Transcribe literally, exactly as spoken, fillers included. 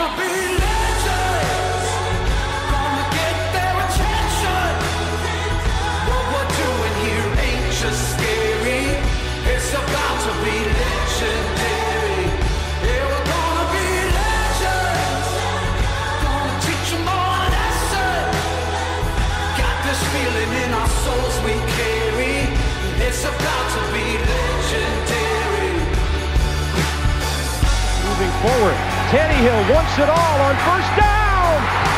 gonna be legends, gonna get their attention. What we're doing here ain't just scary, it's about to be legendary. Yeah, we're gonna be legends, gonna teach them all a lesson. Got this feeling in our souls we carry, it's about to be legendary. Moving forward, Tannehill wants it all on first down.